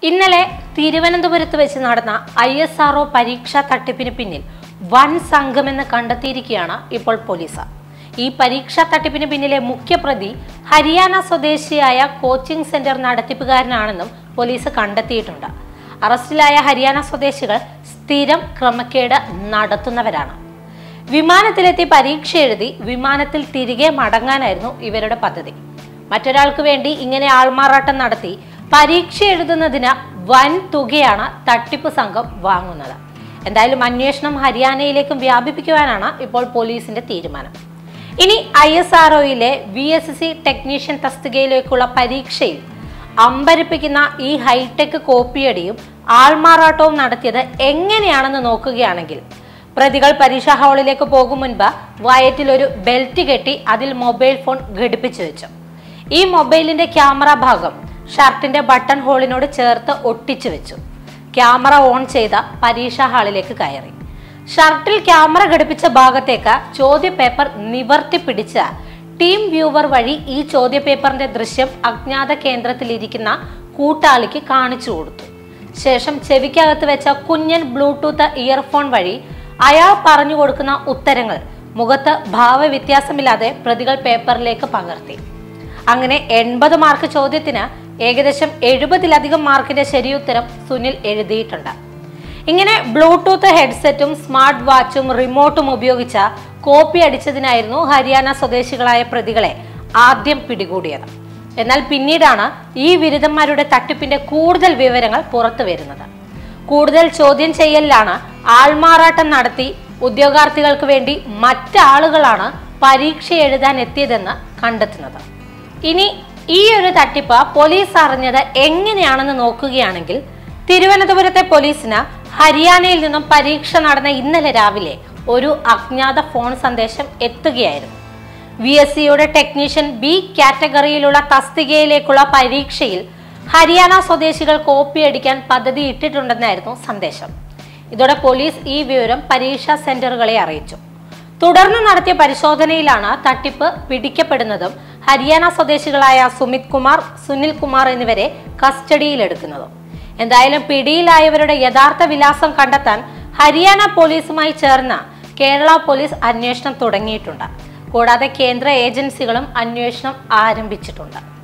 ഇന്നലെ തിരുവനന്തപുരത്ത് വെച്ച് നടന്ന ISRO പരീക്ഷാ തട്ടിപ്പിന് പിന്നിൽ വൻ സംഘമെന്ന് കണ്ടെത്തിയിരിക്കുകയാണ് ഇപ്പോൾ പോലീസ്. ഈ പരീക്ഷാ തട്ടിപ്പിന് പിന്നിലെ മുഖ്യപ്രതി ഹരിയാന സ്വദേശിയായ കോച്ചിംഗ് സെന്റർ നടത്തിപ്പുകാരനാണെന്നും പോലീസ് കണ്ടെത്തിയിട്ടുണ്ട്. അറസ്റ്റിലായ ഹരിയാന സ്വദേശികൾ സ്ഥിരം ക്രമക്കേട് നടത്തുന്നവരാണ്. വിമാനത്തിലെത്തി പരീക്ഷ എഴുതി വിമാനത്തിൽ തിരികെ മടങ്ങാനായിരുന്നു ഇവരുടെ പദ്ധതി. മറ്റൊരാൾക്ക് വേണ്ടി ഇങ്ങനെ ആൾമാറാട്ടം നടത്തി പരീക്ഷ എഴുതുന്നതിന് വൻ തുകയാണ് തട്ടിപ്പ് സംഘം വാങ്ങുന്നത്. എന്തായാലും അന്വേഷണം ഹരിയാനയിലേക്കും വ്യാപിപ്പിക്കുവാനാണ് ഇപ്പോൾ പോലീസിന്റെ തീരുമാനം. ഇനി ISROയിലെ VSC ടെക്നീഷ്യൻ തസ്തികയിലേക്കുള്ള പരീക്ഷയിൽ അമ്പരിപ്പിക്കുന്ന ഈ ഹൈടെക് കോപ്പിയടിയും ആൾമാറാട്ടവും നടത്തിയത് എങ്ങനെയാണെന്ന് നോക്കുകയാണെങ്കിൽ, പ്രതികൾ പരീക്ഷാ ഹാളിലേക്ക് പോകും മുൻപ് വയറ്റിൽ ഒരു ബെൽറ്റ് കെട്ടി അതിൽ മൊബൈൽ ഫോൺ ഘടിപ്പിച്ചു വെച്ചു. ഈ മൊബൈലിന്റെ ക്യാമറ ഭാഗം ഷർട്ടിന്റെ ബട്ടൺ ഹോളിനോട് ചേർത്ത് ഒട്ടിച്ചു വെച്ചു. ക്യാമറ ഓൺ ചെയ്ത പരീക്ഷാ ഹാളിലേക്ക് കയറി. ഷർട്ടിൽ ക്യാമറ ഘടിപ്പിച്ച ഭാഗത്തേക്ക് ചോദ്യപേപ്പർ നിവർത്തി പിടിച്ച ടീം വ്യൂവർ വഴി ഈ ചോദ്യപേപ്പറിന്റെ ദൃശ്യം അജ്ഞാത കേന്ദ്രത്തിലിരിക്കുന്ന കൂട്ടാളിക്ക് കാണിച്ചു കൊടുത്തു. ശേഷം ചെവിക്കകത്ത് വെച്ച കുഞ്ഞൻ ബ്ലൂടൂത്ത് ഇയർഫോൺ വഴി അയാൾ പറഞ്ഞു കൊടുക്കുന്ന ഉത്തരങ്ങൾ മുഖത്ത് ഭാവവ്യത്യാസമില്ലാതെ പ്രതികൾ പേപ്പറിലേക്ക് പകർത്തി. അങ്ങനെ 80 മാർക്ക് ചോദ്യത്തിന് ഏകദേശം 70-ലധികം മാർക്കിന്റെ ശരിയുത്തരം സുനിൽ എഴുതിയിട്ടുണ്ട്. ഇങ്ങനെ ബ്ലൂടൂത്ത് ഹെഡ്സെറ്റും സ്മാർട്ട് വാച്ചും റിമോട്ടും ഉപയോഗിച്ച കോപ്പി അടിച്ചതിനായിരുന്നു ഹരിയാന സ്വദേശികളായ പ്രതികളെ ആദ്യം പിടികൂടിയത്. എന്നാൽ പിന്നീടാണ് ഈ ബിരുദന്മാരുടെ തട്ടിപ്പിന്റെ കൂടുതൽ വിവരങ്ങൾ പുറത്തു വരുന്നത്. കൂടുതൽ ചോദ്യം ചെയ്യലിലാണ് ആൾമാറാട്ടം നടത്തി ഉദ്യോഗാർത്ഥികൾക്ക് വേണ്ടി മറ്റാളുകളാണ് പരീക്ഷ എഴുതാൻ എത്തിയതെന്ന് കണ്ടെത്തുന്നത്. ഇനി ഈ ഒരു തട്ടിപ്പ് പോലീസ് അറിഞ്ഞത് എങ്ങനെയാണെന്ന് നോക്കുകയാണെങ്കിൽ, തിരുവനന്തപുരത്തെ പോലീസിന് ഹരിയാനയിൽ നിന്നും പരീക്ഷ നടന്ന ഇന്നലെ രാവിലെ ഒരു അജ്ഞാത ഫോൺ സന്ദേശം എത്തുകയായിരുന്നു. VSCയുടെ ടെക്നീഷ്യൻ B കാറ്റഗറിയിലുള്ള തസ്തികയിലേക്കുള്ള പരീക്ഷയിൽ ഹരിയാന സ്വദേശികൾ കോപ്പിയടിക്കാൻ പദ്ധതി ഇട്ടിട്ടുണ്ടെന്നായിരുന്നു സന്ദേശം. ഇതോടെ പോലീസ് ഈ വിവരം പരീക്ഷാ സെന്ററുകളെ അറിയിച്ചു. തുടർന്ന് നടത്തിയ പരിശോധനയിലാണ് തട്ടിപ്പ് പിടിക്കപ്പെടുന്നതും ഹരിയാന സ്വദേശികളായ സുമിത് കുമാർ, സുനിൽ കുമാർ എന്നിവരെ കസ്റ്റഡിയിലെടുക്കുന്നതും. എന്തായാലും പിടിയിലായവരുടെ യഥാർത്ഥ വിലാസം കണ്ടെത്താൻ ഹരിയാന പോലീസുമായി ചേർന്ന് കേരള പോലീസ് അന്വേഷണം തുടങ്ങിയിട്ടുണ്ട്. കൂടാതെ കേന്ദ്ര ഏജൻസികളും അന്വേഷണം ആരംഭിച്ചിട്ടുണ്ട്.